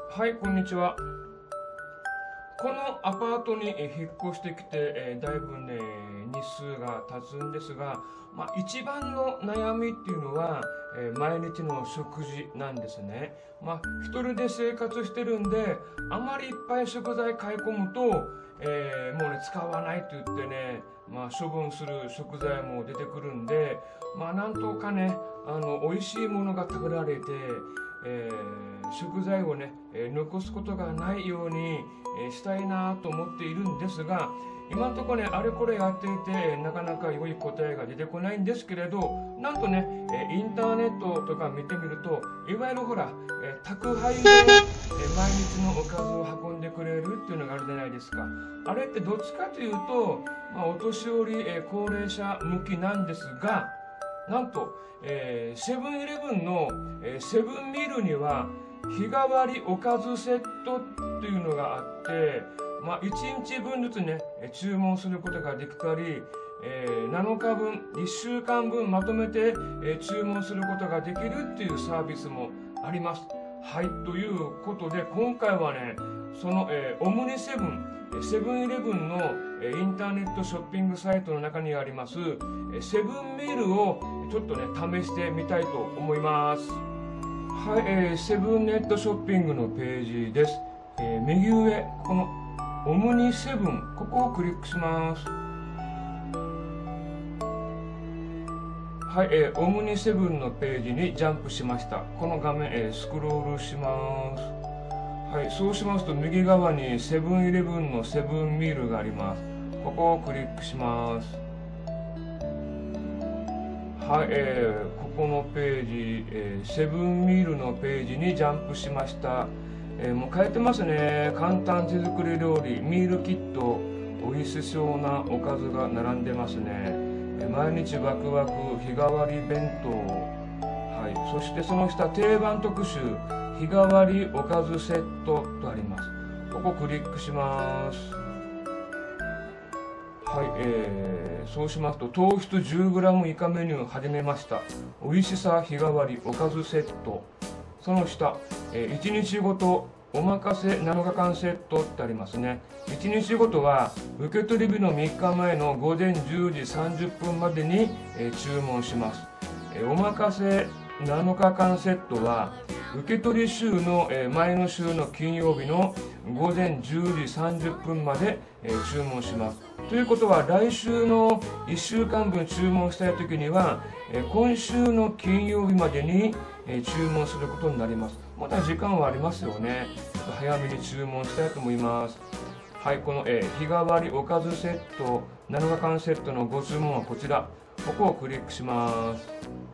はい、こんにちは。このアパートに引っ越してきて、だいぶね、日数が経つんですが、一番の悩みっていうのは、毎日の食事なんですね。一人で生活してるんで、あまりいっぱい食材買い込むと、もうね、使わないって言ってね、処分する食材も出てくるんで、なんとかね、美味しいものが食べられて、食材をね、残すことがないように、したいなと思っているんですが、今のところね、あれこれやっていて、なかなか良い答えが出てこないんですけれど、なんとね、インターネットとか見てみると、いわゆるほら、宅配の、毎日のおかずを運んでくれるっていうのがあるじゃないですか。あれってどっちかというと、お年寄り、高齢者向きなんですが、なんと、セブンイレブンの、セブンミールには日替わりおかずセットっていうのがあって、1日分ずつね注文することができたり、7日分1週間分まとめて、注文することができるっていうサービスもあります。はい、ということで今回はね、その、オムニセブンセブンイレブンのインターネットショッピングサイトの中にありますセブンミールをちょっとね試してみたいと思います。はい、セブンネットショッピングのページです。右上このオムニセブン、ここをクリックします。はい、オムニセブンのページにジャンプしました。この画面、スクロールします。はい、そうしますと右側にセブンイレブンのセブンミールがあります。ここをクリックします。はい、ここのページ、セブンミールのページにジャンプしました。もう書いてますね。簡単手作り料理ミールキット、美味しそうなおかずが並んでますね。毎日ワクワク日替わり弁当、はい、そしてその下定番特集日替わりおかずセットとあります。ここクリックします。はい、そうしますと糖質 10g 以下メニュー始めました。美味しさ日替わりおかずセット。その下、1日ごとおまかせ7日間セットってありますね。1日ごとは受け取り日の3日前の午前10時30分までに、注文します。おまかせ7日間セットは受け取り週の、前の週の金曜日の午前10時30分まで、注文します。ということは来週の1週間分注文したいときには、今週の金曜日までに、注文することになります。まだ時間はありますよね。早めに注文したいと思います。はい、この、日替わりおかずセット7日間セットのご注文はこちら。ここをクリックします。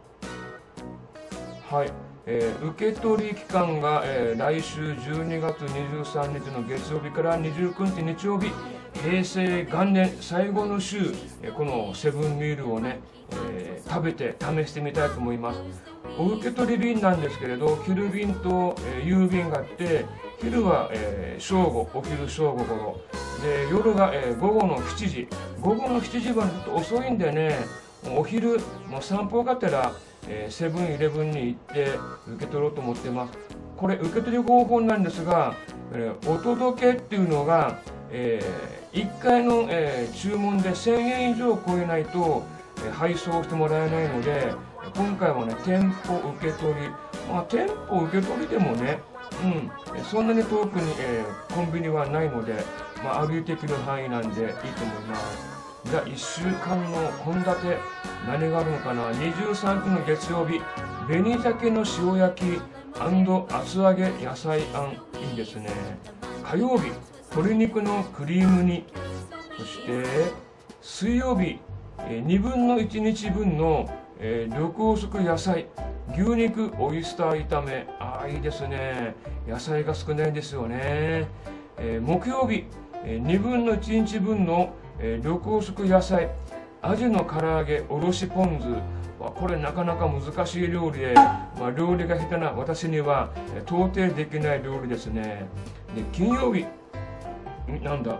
はい、受け取り期間が、来週12月23日の月曜日から29日日曜日、平成元年最後の週、このセブンミールをね、食べて試してみたいと思います。お受け取り便なんですけれど、昼便と、夕便があって、昼は、正午、お昼正午頃で、夜が、午後の7時。午後の7時はちょっと遅いんでね、お昼もう散歩がてらセブンイレブンに行って受け取ろうと思ってます。これ受け取り方法なんですが、お届けっていうのが、1回の、注文で1000円以上超えないと、配送してもらえないので、今回はね店舗受け取り、店舗受け取りでもね、そんなに遠くに、コンビニはないので、歩いてきる範囲なんでいいと思います。じゃあ1週間の献立何があるのかな。23日の月曜日、紅鮭の塩焼き&厚揚げ野菜あん、いいですね。火曜日、鶏肉のクリーム煮。そして水曜日、2分の1日分の、緑黄色野菜牛肉オイスター炒め、いいですね。野菜が少ないですよね。木曜日、2分の1日分の緑黄色野菜アジの唐揚げおろしポン酢。これなかなか難しい料理で、料理が下手な私には到底できない料理ですね。で金曜日、なんだ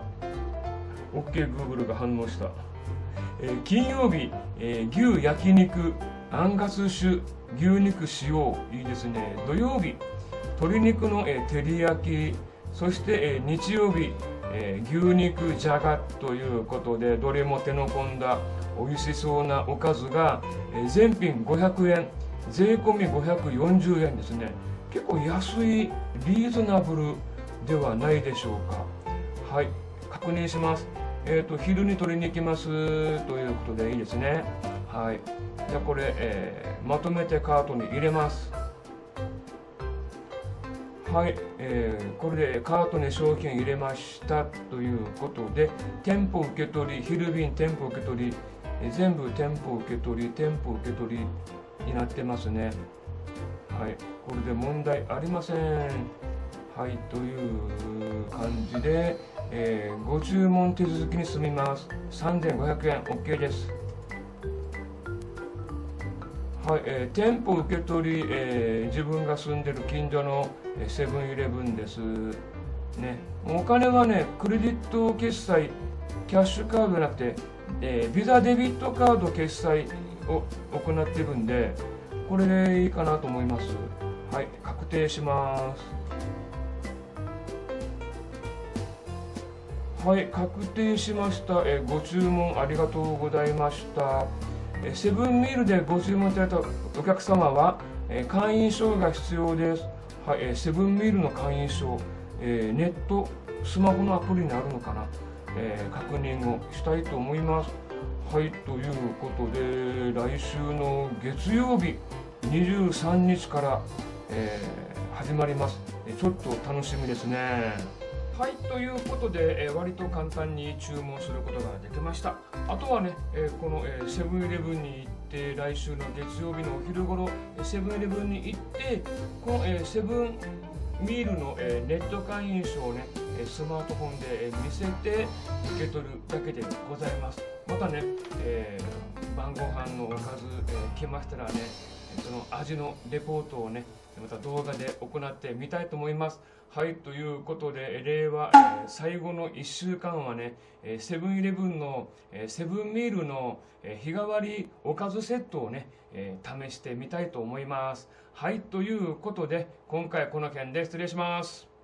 OK Google が反応した。金曜日、牛焼肉アンガス種牛肉使用、いいですね。土曜日、鶏肉の照り焼き、そして日曜日、牛肉じゃがということで、どれも手の込んだ美味しそうなおかずが全品500円、税込み540円ですね。結構安い、リーズナブルではないでしょうか。はい、確認します。昼に取りに行きますということでいいですね。はい、じゃあこれ、まとめてカートに入れます。はい、これでカートに商品入れましたということで、店舗受け取り、昼便店舗受け取り、全部店舗受け取り、店舗受け取りになってますね。はい、これで問題ありません。はい、という感じで、ご注文手続きに済みます。3500円 OK です。はい、店舗受け取り、自分が住んでる近所のセブンイレブンですね。お金はね、クレジット決済、キャッシュカードじゃなくて、ビザデビットカード決済を行っているんで、これでいいかなと思います。はい、確定します。はい、確定しました。ご注文ありがとうございました。セブンミールでご注文いただいたお客様は、会員証が必要です。はい、セブンミールの会員証、ネット、スマホのアプリにあるのかな、確認をしたいと思います。はい、ということで、来週の月曜日23日から、始まります。ちょっと楽しみですね。はい、ということで、割と簡単に注文することができました。あとはね、このセブンイレブンに行って、来週の月曜日のお昼頃、セブンイレブンに行って、このセブンミールのネット会員証をね、スマートフォンで見せて受け取るだけでございます。またね、晩ご飯のおかず、来ましたらね、その味のレポートをね、また動画で行ってみたいと思います。はい、ということで、令和、最後の1週間はね、セブンイレブンのセブンミールの日替わりおかずセットをね、試してみたいと思います。はい、ということで、今回この件で失礼します。